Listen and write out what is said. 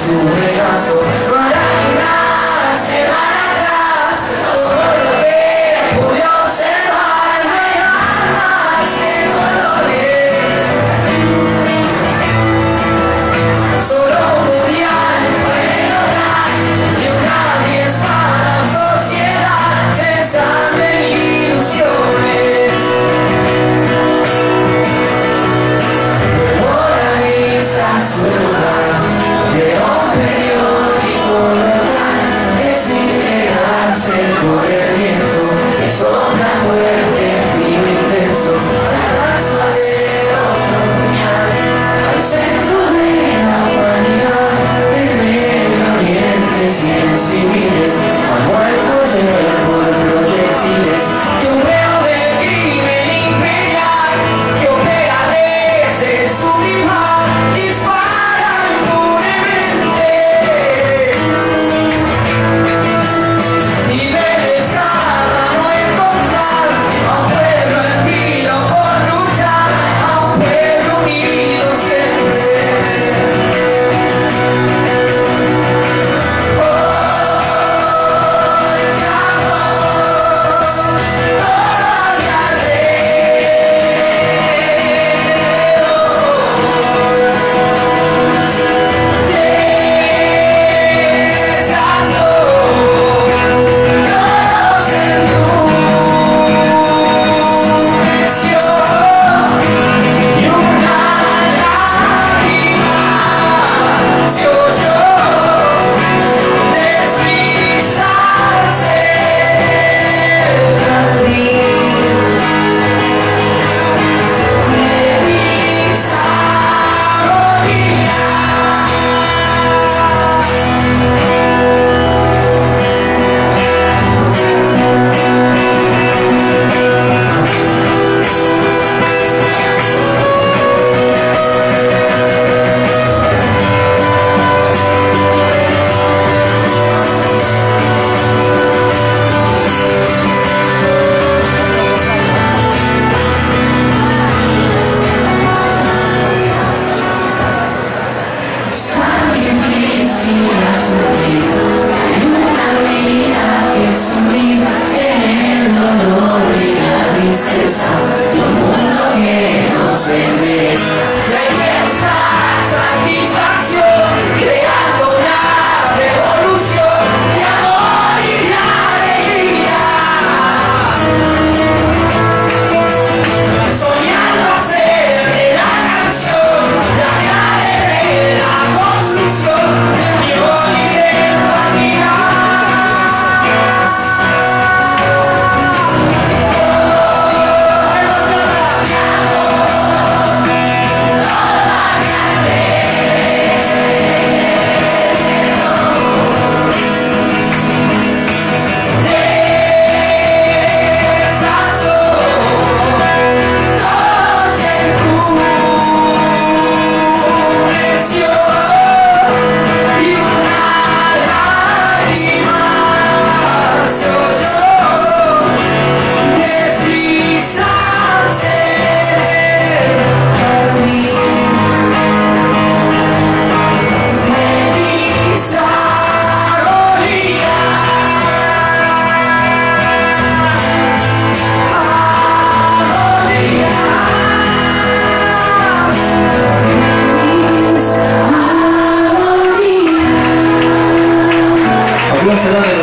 su regazo para que nada se vaya atrás. Todo lo que pude observar me alma ese dolores. Solo un día puede lograr que una vez para la sociedad cesan de ilusiones. Por la vista sola de un periódico local, desintegrarse por el viento, que sopla fuerte, frío intenso, rasadero otoñal, al centro de la humanidad, en medio oriente, cien civiles, muertos por proyectiles, que un reo de crimen imperial, que opera desde su rival, dispara impunemente. Niveles nada no encontrar a un pueblo en vilo por luchar, a un pueblo unido siempre. Gracias.